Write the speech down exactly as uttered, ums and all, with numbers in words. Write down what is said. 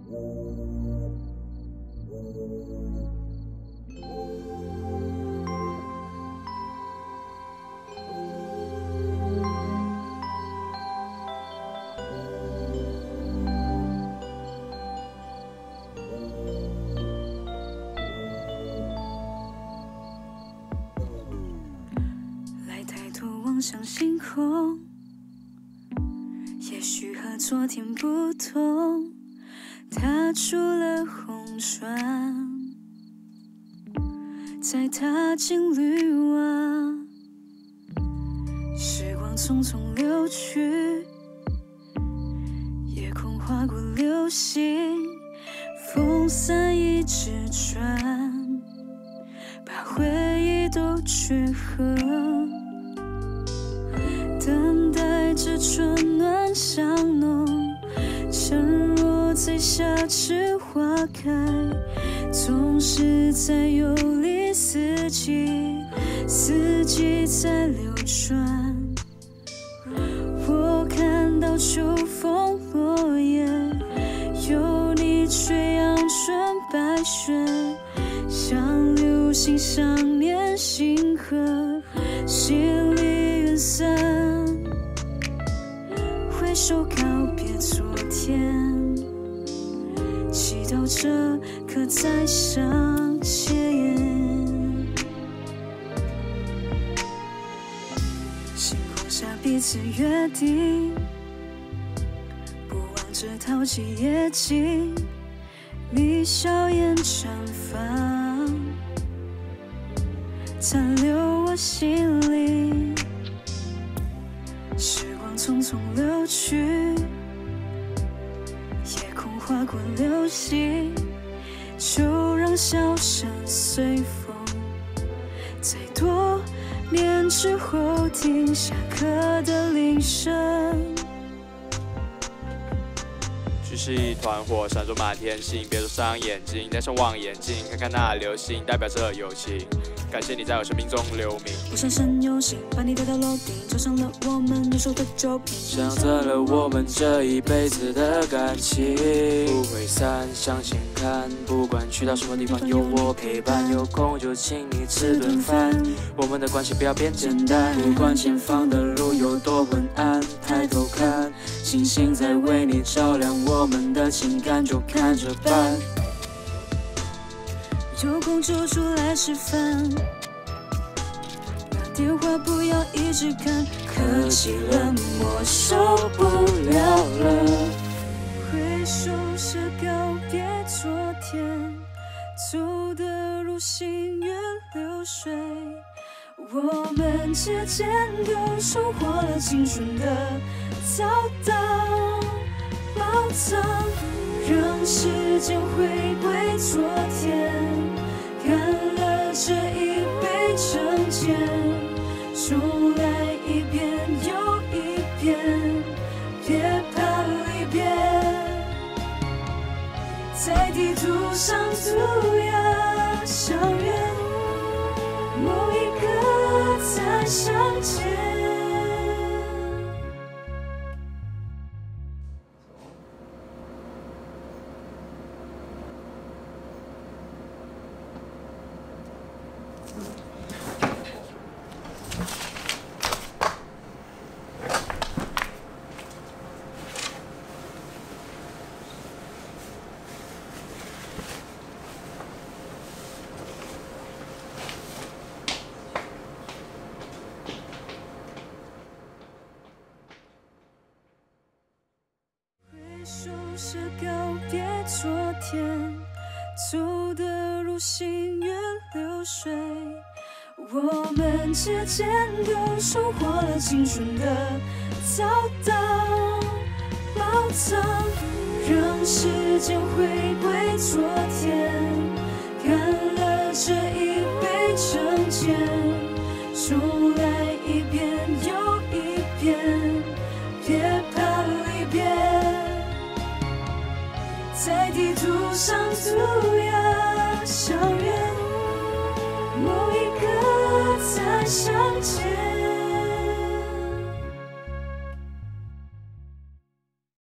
向星空，也许和昨天不同，踏出了红船，再踏进绿瓦，时光匆匆流去，夜空划过流星，风散一只船，把回忆都聚合。等待着春暖香浓，沉若在夏至花开，总是在游历四季，四季在流转。我看到秋风落叶，有你吹扬纯白雪，像流星想念星河，心里远散。挥手告别昨天，祈祷着可再相见。星空下彼此约定，不忘着淘气夜景，你笑颜绽放，残留我心里。时光匆匆流去，夜空划过流星，就让笑声随风，在多年之后听下课的铃声。 聚是一团火，闪烁满天星。别闭上眼睛，戴上望远镜，看看那流星，代表着友情。感谢你在我生命中留名。 我闪闪有心，把你带到楼顶，走上了我们留守的酒瓶， 想着了我们这一辈子的感情，不会散，向前看，不管去到什么地方，有我陪伴。有空就请你吃顿饭，我们的关系不要变简单。不管前方的路有多昏暗，抬头看，星星在为你照亮，我们的情感就看着办。 有空就出来吃饭，打电话不要一直看，客气冷漠受不了了。挥手是告别昨天，走得如行云流水，我们之间都收获了青春的扫荡宝藏，让时间回归昨天，干了这一杯陈年，重来一遍又一遍，别怕离别，在地图上涂鸦相约，某一刻再相见。挥手是告别昨天，走得如行云流水，我们之间都收获了青春的扫荡宝藏，让时间回归昨天，干了这一杯陈年，重来一遍又一遍，别怕离别，在地图上涂鸦相约，某一刻再相见。